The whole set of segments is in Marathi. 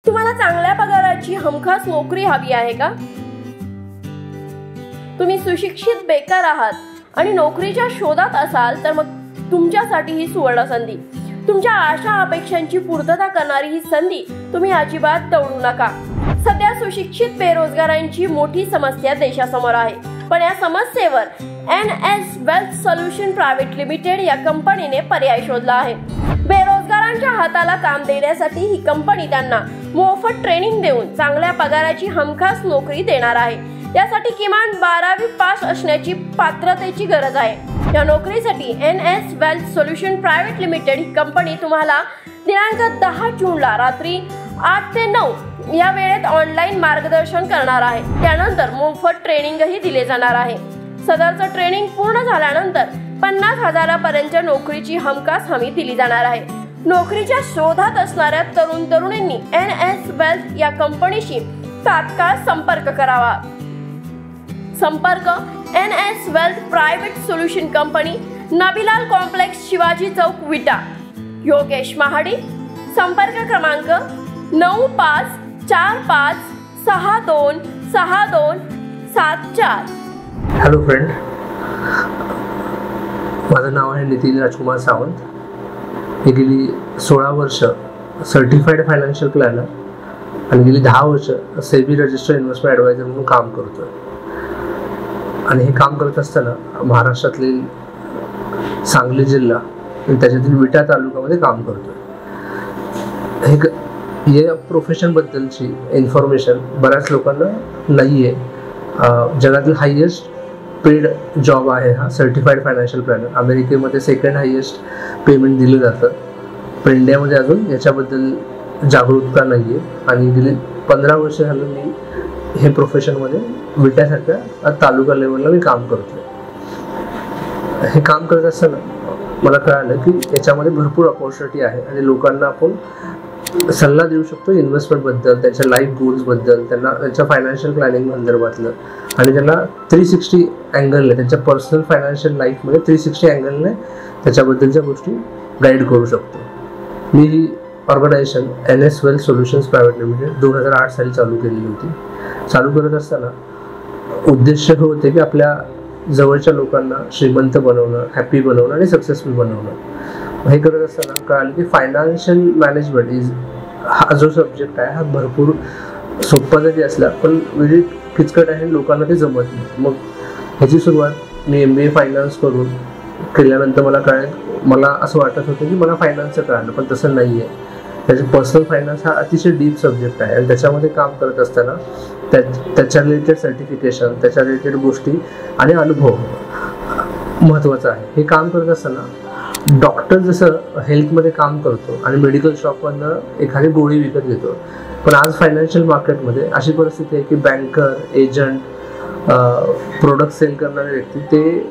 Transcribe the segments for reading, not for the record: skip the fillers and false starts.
तुम्हाला चांगल्या पगाराची हमखास नोकरी हवी आहे का? तुम्ही सुशिक्षित बेकार आहात आणि नोकरीच्या शोधात असाल तर मग तुमच्यासाठी ही सुवर्ण संधी. तुमच्या आशा अपेक्षांची पूर्तता करणारी ही संधी तुम्ही अजिबात तोडू नका. सध्या सुशिक्षित बेरोजगारांची मोठी समस्या देशासमोर आहे, पण या समस्येवर NS wealth solution private limited या कंपनीने पर्याय शोधला आहे. बेरोजगारांच्या हाताला काम देण्यासाठी ही कंपनी त्यांना मोफत ट्रेनिंग देऊन चांगल्या पगाराची हमखास नोकरी देणार आहे. यासाठी किमान 12वी पास असण्याची पात्रतेची गरज आहे. या नोकरीसाठी NS wealth solution private limited ही कंपनी तुम्हाला दिनांक 10 जूनला रात्री 8 ते 9 या वेळेत ऑनलाईन मार्गदर्शन करणार आहे. त्यानंतर मोफत ट्रेनिंगही दिले जाणार आहे. सदरचं ट्रेनिंग पूर्ण झाल्यानंतर 50,000 पर्यंत नोकरीची हमखास हमी दिली जाणार आहे. नोकरीच्या शोधात असणाऱ्या तरुण तरुणींनी NS वेल्थ या कंपनीशी तात्काळ संपर्क करावा. संपर्क NS wealth private solution company, Nabilal complex, Shivaji Chowk, Vita. Yogesh महाडी. संपर्क क्रमांक 9545626274. हॅलो फ्रेंड, माझं नाव आहे नितीन राजकुमार सावंत. मी गेली 16 वर्ष सर्टिफाईड फायनान्शियल प्लॅनर आणि गेली 10 वर्ष सेबी रजिस्टर्ड इन्व्हेस्टमेंट ॲडवायझर म्हणून काम करतो. आणि हे काम करत असताना महाराष्ट्रातील सांगली जिल्हा आणि त्याच्यातील विटा तालुक्यामध्ये काम करतो. या प्रोफेशनबद्दलची इन्फॉर्मेशन बऱ्याच लोकांना नाही आहे. जगातील हायेस्ट पेड जॉब आहे हा सर्टिफाईड फायनान्शियल प्लॅनर. अमेरिकेमध्ये सेकंड हायेस्ट पेमेंट दिलं जातं, पण इंडियामध्ये अजून याच्याबद्दल जागरूकता नाही आहे. आणि गेली 15 वर्ष झालं मी हे प्रोफेशनमध्ये विट्यासारख्या तालुका लेवलला मी काम करतो. हे काम करत असताना मला कळालं की याच्यामध्ये भरपूर अपॉर्च्युनिटी आहे आणि लोकांना आपण सल्ला देऊ शकतो इन्व्हेस्टमेंटबद्दल, त्यांच्या लाईफ गोल्सबद्दल, त्यांना त्यांच्या फायनान्शियल प्लॅनिंग संदर्भातलं, आणि त्यांना 360 अँगलने त्यांच्या पर्सनल फायनान्शियल लाईफमध्ये 360 अँगलने त्याच्याबद्दलच्या गोष्टी गाईड करू शकतो. मी ही organization NS wealth solutions private limited 2008 साली चालू केलेली होती. चालू करत असताना उद्देश हे होते की आपल्या जवळच्या लोकांना श्रीमंत बनवणं, हॅपी बनवणं आणि सक्सेसफुल बनवणं. हे करत असताना कळालं की फायनान्शियल मॅनेजमेंट हा जो सब्जेक्ट आहे हा भरपूर सोपा जरी असला पण वेळी किचकट आहे, लोकांना ते जमत नाही. मग ह्याची सुरुवात मी MBA फायनान्स करून केल्यानंतर मला असं वाटत होतं की मला फायनान्सचं कळालं, पण तसं नाही आहे. त्याचे पर्सनल फायनान्स हा अतिशय डीप सब्जेक्ट आहे आणि त्याच्यामध्ये काम करत असताना त्याच्या रिलेटेड सर्टिफिकेशन, त्याच्या रिलेटेड गोष्टी आणि अनुभव महत्त्वाचा आहे. हे काम करत असताना डॉक्टर जसं हेल्थमध्ये काम करतो आणि मेडिकल शॉपमधनं एखादी गोळी विकत घेतो, पण आज फायनान्शियल मार्केटमध्ये अशी परिस्थिती आहे की बँकर, एजंट, प्रोडक्ट सेल करणारे व्यक्ती ते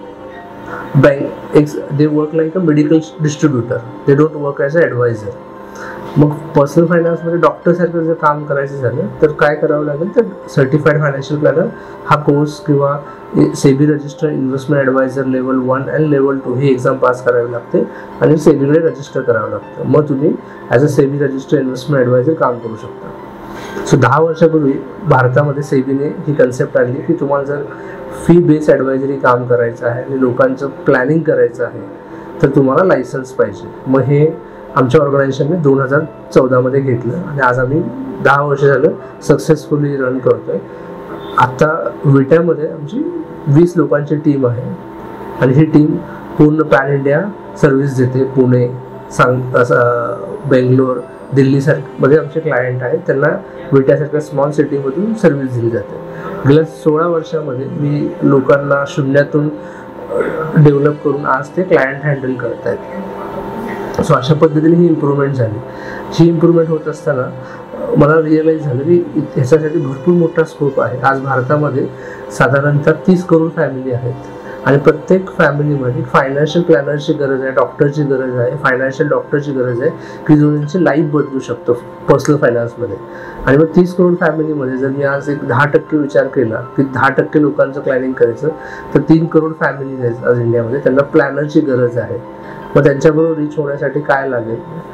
they work like a medical distributor, they don't work as a adviser. मग पर्सनल फायनान्समध्ये डॉक्टरसारखं जर काम करायचं झालं तर काय करावं लागेल, तर सर्टिफाईड फायनान्शियल प्लॅनर हा कोर्स किंवा SEBI registered investment adviser level 1 आणि लेवल 2 ही एक्झाम पास करावी लागते आणि सेबीकडे रजिस्टर करावं लागतं. मग तुम्ही as a SEBI registered investment adviser काम करू शकता. सो 10 वर्षापूर्वी भारतामध्ये सेबीने ही कन्सेप्ट आणली की तुम्हाला जर फी बेस ॲडवायझरी काम करायचं आहे आणि लोकांचं प्लॅनिंग करायचं आहे तर तुम्हाला लायसन्स पाहिजे. मग हे आमच्या ऑर्गनायझेशनने 2014 घेतलं आणि आज आम्ही 10 वर्ष झालं सक्सेसफुली रन करतोय. आता विट्यामध्ये आमची 20 लोकांची टीम आहे आणि ही टीम पूर्ण पॅन इंडिया सर्व्हिस देते. पुणे, बेंगलोर, दिल्लीमध्ये आमचे क्लायंट आहेत, त्यांना विट्यासारख्या स्मॉल सिटीमधून सर्व्हिस दिली जाते. गेल्या 16 वर्षामध्ये मी लोकांना शून्यातून डेव्हलप करून आज ते क्लायंट हँडल करत आहेत. सो अशा पद्धतीने ही इम्प्रूव्हमेंट झाली. ही इम्प्रूव्हमेंट होत असताना मला रिअलाईज झालं की ह्याच्यासाठी भरपूर मोठा स्कोप आहे. आज भारतामध्ये साधारणतः 30 करोड फॅमिली आहेत आणि प्रत्येक फॅमिलीमध्ये फायनान्शियल प्लॅनरची गरज आहे, डॉक्टरची गरज आहे, फायनान्शियल डॉक्टरची गरज आहे की जो त्यांची लाईफ बदलू शकतो पर्सनल फायनान्समध्ये. आणि मग 30 करोड फॅमिलीमध्ये जर मी आज एक 10% विचार केला की 10% लोकांचं प्लॅनिंग करायचं तर 3 करोड फॅमिलीज आहेत आज इंडियामध्ये, त्यांना प्लॅनरची गरज आहे. मग त्यांच्याबरोबर रीच होण्यासाठी काय लागेल,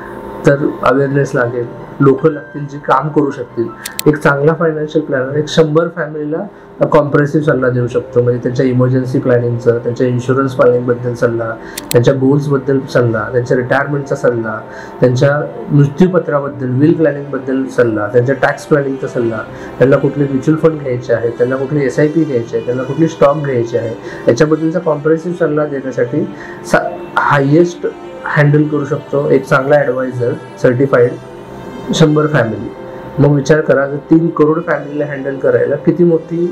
तर अवेअरनेस लागेल, लोक लागतील जी काम करू शकतील. एक चांगला फायनान्शियल प्लॅनर एक 100 फॅमिलीला कॉम्प्रेसिव्ह सल्ला देऊ शकतो. म्हणजे त्यांच्या इमर्जन्सी प्लॅनिंगचं, त्यांच्या इन्शुरन्स प्लॅनिंगबद्दल सल्ला, त्यांच्या गोल्सबद्दल सल्ला, त्यांच्या रिटायरमेंटचा सल्ला, त्यांच्या मृत्यूपत्राबद्दल, विल प्लॅनिंगबद्दल सल्ला, त्यांच्या टॅक्स प्लॅनिंगचा सल्ला, त्यांना कुठले म्युच्युअल फंड घ्यायचे आहे, त्यांना कुठले SIP घ्यायचे आहे, त्यांना कुठली स्टॉक घ्यायचे आहे, याच्याबद्दलचा कॉम्प्रेसिव्ह सल्ला देण्यासाठी हायेस्ट हँडल करू शकतो एक चांगला ॲडवायझर सर्टिफाईड 100 फॅमिली. मग विचार करा, जर 3 करोड फॅमिलीला हँडल करायला किती मोठी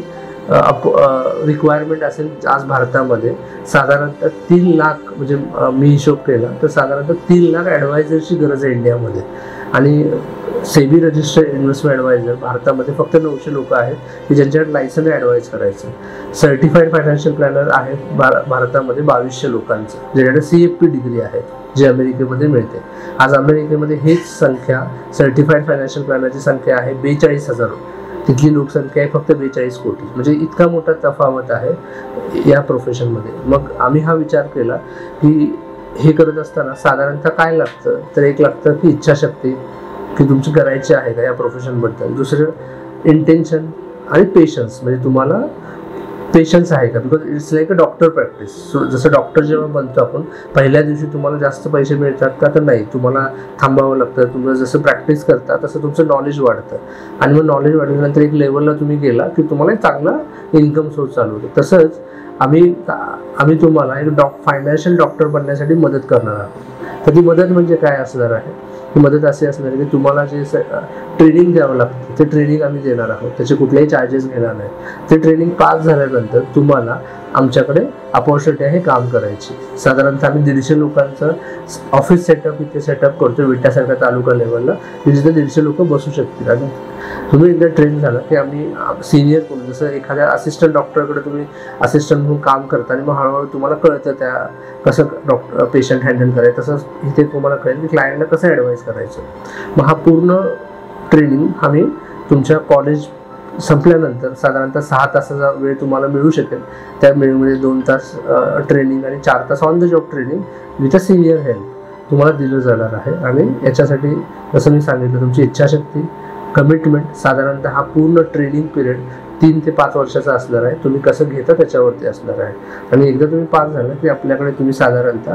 रिक्वायरमेंट असेल. आज भारतामध्ये साधारणतः 3 लाख, म्हणजे मी हिशोब केला तर साधारणतः 3 लाख ॲडवायझरची गरज आहे इंडियामध्ये. आणि सेबी रजिस्टर्ड इन्व्हेस्टमेंट ॲडवायझर भारतामध्ये फक्त 900 लोक आहेत की ज्यांच्याकडे लायसन ॲडवाईज करायचं. सर्टिफाईड फायनान्शियल प्लॅनर आहे भारतामध्ये 2200 लोकांचं, ज्याच्याकडे CFP डिग्री आहे, जी अमेरिकेमध्ये मिळते. आज अमेरिकेमध्ये हेच संख्या, सर्टिफाईड फायनान्शियल प्लॅनरची संख्या आहे 42,000. तिथली लोकसंख्या आहे फक्त 42 कोटी. म्हणजे इतका मोठा तफावत आहे या प्रोफेशनमध्ये. मग आम्ही हा विचार केला की हे करत असताना साधारणतः काय लागतं, तर एक लागतं की इच्छाशक्ती, की तुमची करायची आहे का या प्रोफेशनबद्दल. दुसरं इंटेन्शन आणि पेशन्स, म्हणजे तुम्हाला पेशन्स आहे का, because it's like a doctor practice. जसं डॉक्टर जेव्हा बनतो आपण, पहिल्या दिवशी तुम्हाला जास्त पैसे मिळतात का, तर नाही, तुम्हाला थांबावं लागतं. तुम्हाला जसं प्रॅक्टिस करता तसं तुमचं नॉलेज वाढतं. आणि मग नॉलेज वाढल्यानंतर एक लेवलला तुम्ही गेला की तुम्हाला एक चांगला इन्कम सोर्स चालू होतो. तसंच आम्ही तुम्हाला एक फायनान्शियल डॉक्टर बनण्यासाठी मदत करणार आहोत. तर ती मदत म्हणजे काय असणार आहे, ही मदत अशी असणार आहे की तुम्हाला जे ट्रेनिंग द्यावं लागतं ते ट्रेनिंग आम्ही देणार आहोत. त्याचे कुठलेही चार्जेस घेणार नाही. ते ट्रेनिंग पास झाल्यानंतर तुम्हाला आमच्याकडे अपॉर्च्युनिटी आहे काम करायची. साधारणतः आम्ही 150 लोकांचं ऑफिस सेटअप इथे सेटअप करतो विट्यासारख्या तालुका लेवलला, जिथे 150 लोक बसू शकतील. आणि तुम्ही एकदा ट्रेन झाला की आम्ही सिनियर कोण, जसं एखाद्या असिस्टंट डॉक्टरकडे तुम्ही असिस्टंट म्हणून काम करता आणि मग हळूहळू तुम्हाला कळतं त्या कसं पेशंट हँडल करायचं, तसंच इथे तुम्हाला कळेल की क्लायंटला कसं ॲडवाईस करायचं. मग हा पूर्ण ट्रेनिंग आम्ही तुमच्या कॉलेज संपल्यानंतर साधारणतः 6 तासाचा वेळ तुम्हाला मिळू शकेल. त्या वेळेमध्ये 2 तास ट्रेनिंग आणि 4 तास on the job training with a senior help तुम्हाला दिलं जाणार आहे. आणि याच्यासाठी जसं मी सांगितलं, तुमची इच्छाशक्ती, कमिटमेंट, साधारणतः हा पूर्ण ट्रेनिंग पिरियड 3 ते 5 वर्षाचा असणार आहे. तुम्ही कसं घेता त्याच्यावरती असणार आहे. आणि एकदा तुम्ही पास झाला की आपल्याकडे तुम्ही साधारणतः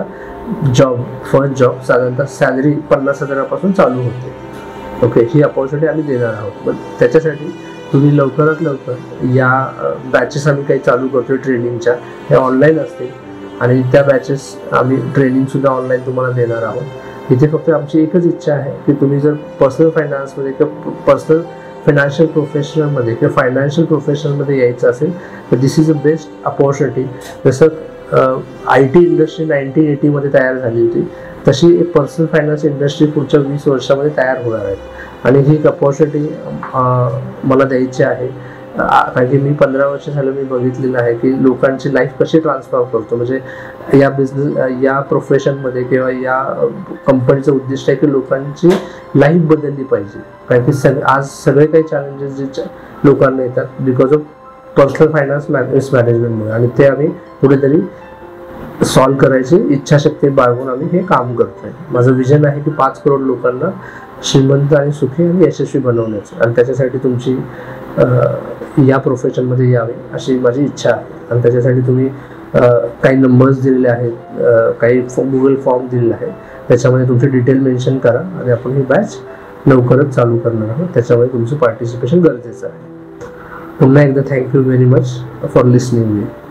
फर्स्ट जॉब साधारणतः सॅलरी 50,000पासून चालू होते. ओके, ही अपॉर्च्युनिटी आम्ही देणार आहोत. पण त्याच्यासाठी तुम्ही लवकरात लवकर या बॅचेस आम्ही काही चालू करतो ट्रेनिंगच्या, हे ऑनलाईन असतील. आणि त्या बॅचेस आम्ही ट्रेनिंगसुद्धा ऑनलाईन तुम्हाला देणार आहोत. इथे फक्त आमची एकच इच्छा आहे की तुम्ही जर पर्सनल फायनान्समध्ये किंवा पर्सनल फायनान्शियल प्रोफेशनलमध्ये किंवा फायनान्शियल प्रोफेशनलमध्ये यायचं असेल तर this is a best opportunity. जसं IT इंडस्ट्री 1980मध्ये तयार झाली होती, तशी एक पर्सनल फायनान्स इंडस्ट्री पुढच्या 20 वर्षामध्ये तयार होणार आहे. आणि ही एक अपॉर्च्युनिटी मला द्यायची आहे. कारण की मी 15 वर्ष झालं मी बघितलेलं आहे की लोकांची लाईफ कशी ट्रान्सफॉर्म करतो. म्हणजे या प्रोफेशनमध्ये किंवा या कंपनीचं उद्दिष्ट आहे की लोकांची लाईफ बदलली पाहिजे. कारण की आज सगळे काही चॅलेंजेस जे लोकांना येतात बिकॉज ऑफ पर्सनल फायनान्स मॅनेजमेंटमुळे, आणि ते आम्ही कुठेतरी सॉल्व्ह करायची इच्छाशक्ती बाळगून आम्ही हे काम करतोय. माझं विजन आहे की 5 करोड लोकांना श्रीमंत आणि सुखी आणि यशस्वी बनवण्याचं, आणि त्याच्यासाठी तुमची या प्रोफेशनमध्ये यावे अशी माझी इच्छा आहे. आणि त्याच्यासाठी तुम्ही काही नंबर्स दिलेले आहेत, काही गुगल फॉर्म दिलेला आहे, त्याच्यामध्ये तुमचे डिटेल मेन्शन करा आणि आपण ही बॅच लवकरच चालू करणार आहोत. त्याच्यामुळे तुमचं पार्टिसिपेशन गरजेचं आहे. पुन्हा एकदा thank you very much for listening me.